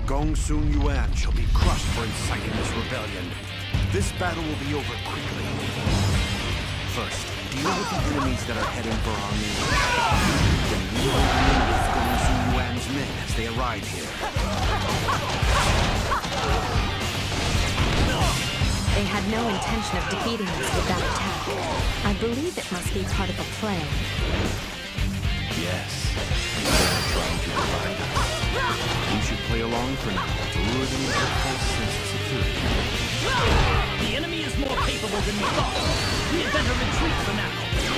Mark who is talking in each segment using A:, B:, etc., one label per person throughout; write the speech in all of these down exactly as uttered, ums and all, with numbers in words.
A: Gongsun Yuan shall be crushed for inciting this rebellion. This battle will be over quickly. First, deal with the enemies that are heading for our main. Then we will deal with Gongsun Yuan's men as they arrive here.
B: They had no intention of defeating us with that attack. I believe it must be part of a plan.
A: Yes. They're trying to divide us. We should play along for now to lure them into a false sense of security.
C: The enemy is more capable than we thought. We had better retreat for now.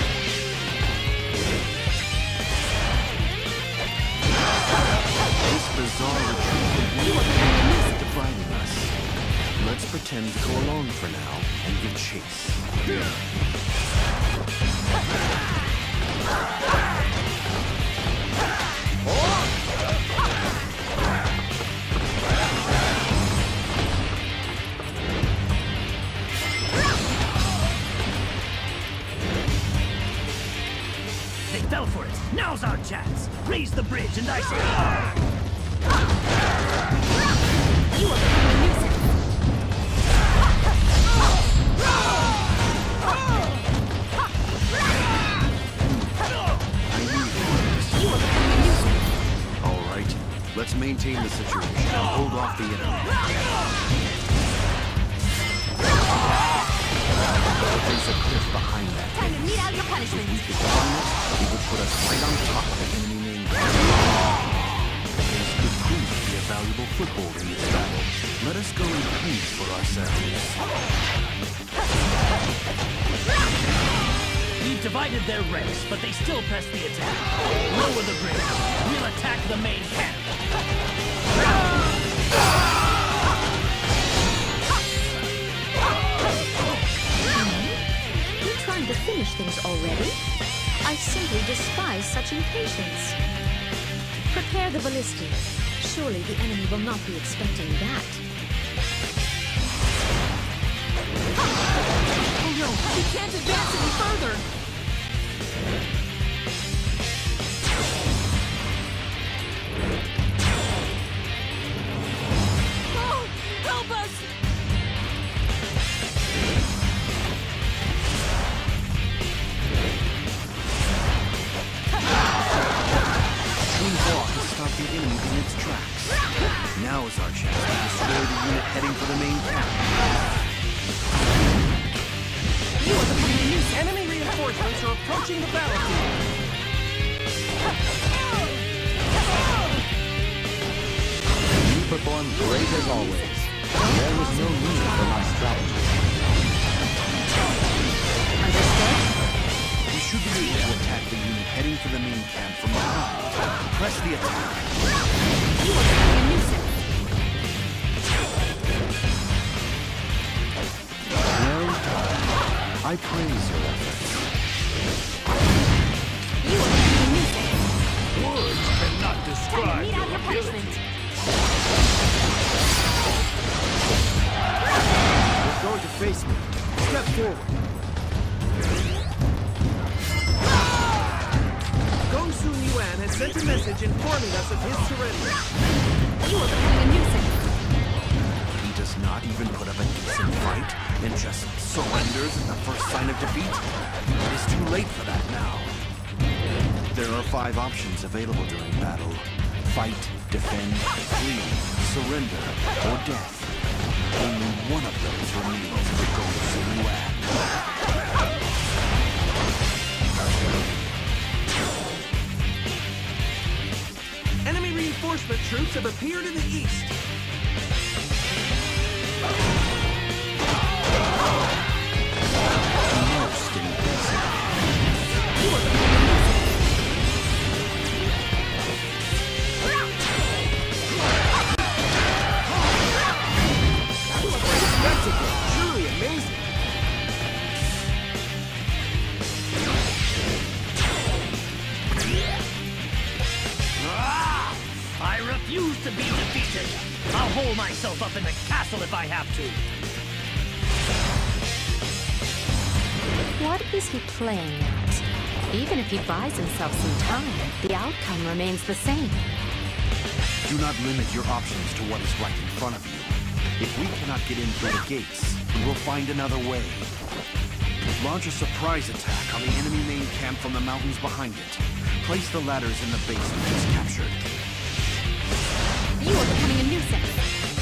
A: This bizarre retreat is dividing us. Let's pretend to go along for now and give chase.
C: They fell for it. Now's our chance. Raise the bridge and I say...
B: You are becoming a nuisance.
A: All right, let's maintain the situation and hold off the enemy. There's a cliff behind that.
B: Time to mete out your punishment.
A: If we could climb it, it would put us right on top of the enemy main camp. This could prove to be a valuable foothold in this battle. Let us go in peace for ourselves.
C: We've divided their ranks, but they still press the attack. Lower the bridge. We'll attack the main camp.
B: You're trying to finish things already? I simply despise such impatience. Prepare the ballista. Surely the enemy will not be expecting that.
D: Oh no, he can't advance any further! Oh, help us!
A: Chunhua has stopped the enemy in its tracks. Now is our chance to destroy the unit heading for the main camp.
D: You are the police! Enemy reinforcements are approaching the battlefield!
E: You performed great as always. There was no need for my strategy.
B: Understood?
A: We should be able to attack the unit heading for the main camp from behind. Press the attack.
B: You are becoming a nuisance.
A: Well done. I praise your efforts.
B: You are becoming a nuisance.
C: Words cannot
B: Time to
C: describe
B: mete out your
C: your ability.
B: punishment.
A: You're going to face me. Step forward.
D: Gongsun Yuan has sent a message informing us of his surrender.
B: You are becoming a nuisance.
A: He does not even put up a decent fight and just surrenders at the first sign of defeat. It is too late for that now. There are five options available during battle. Fight, defend, flee, surrender, or death. Only one of those remains for Gongsun Yuan.
D: Enemy reinforcement troops have appeared in the east.
A: Most impressive.
B: You are becoming a nuisance.
D: Spectacle, truly amazing.
C: Ah! I refuse to be defeated. I'll hole myself up in the castle if I have to.
B: What is he playing at? Even if he buys himself some time, the outcome remains the same.
A: Do not limit your options to what is right in front of you. If we cannot get in through the gates, we will find another way. Launch a surprise attack on the enemy main camp from the mountains behind it. Place the ladders in the base we just captured.
B: You are becoming a nuisance.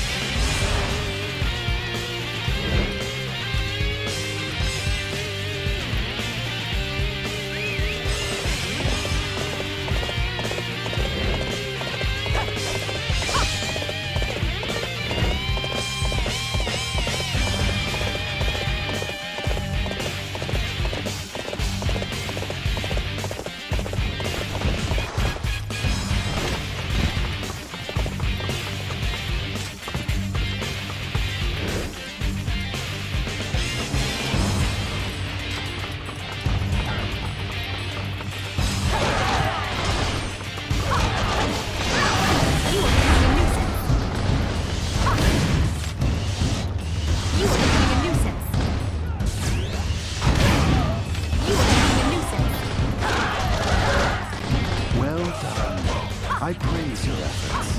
A: I praise your efforts.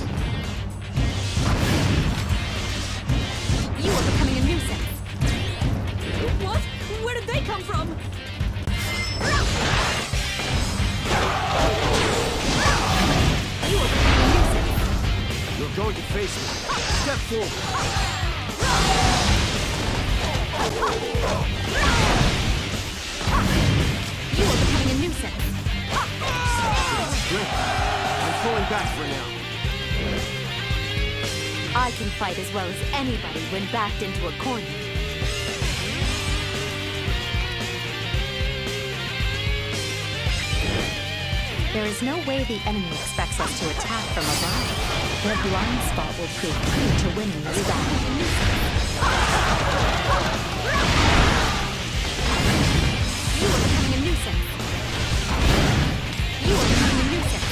B: You are becoming a nuisance. What? Where did they come from? You are becoming a nuisance.
A: You're going to face me. Step forward.
B: You are becoming a nuisance.
A: I'm pulling back for now.
B: I can fight as well as anybody when backed into a corner. There is no way the enemy expects us to attack from above. Their blind spot will prove key to winning this battle. You are becoming a nuisance. You are becoming a nuisance.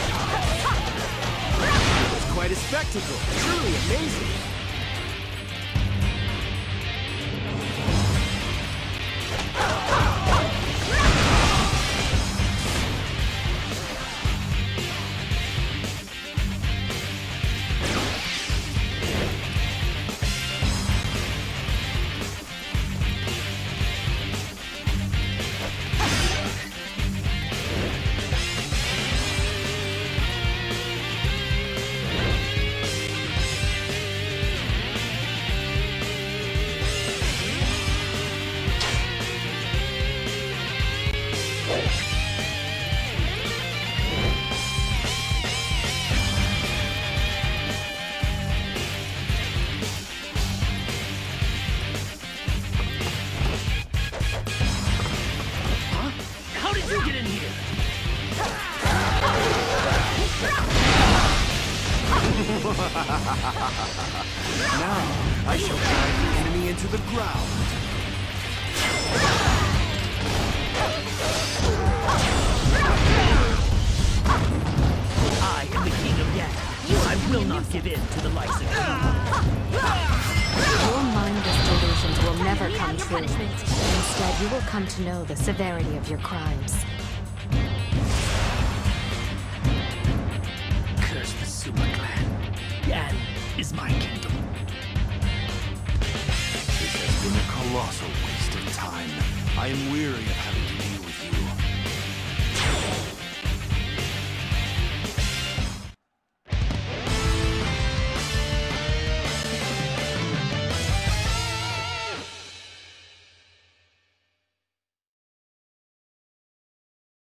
A: It's quite a spectacle. Truly amazing. Now, I shall drive the enemy into the ground.
C: I am the king of Yang. I will not give in to the likes of you.
B: Your mindless delusions will never come true. Instead, you will come to know the severity of your crimes.
C: Curse the Sima clan. Yan is my kingdom.
A: This has been a colossal waste of time. I am weary of having